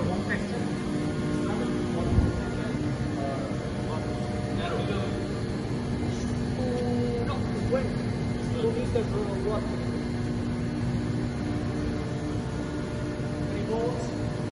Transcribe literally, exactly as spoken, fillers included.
one question. Uh, no, when? Two meters or what? Three volts.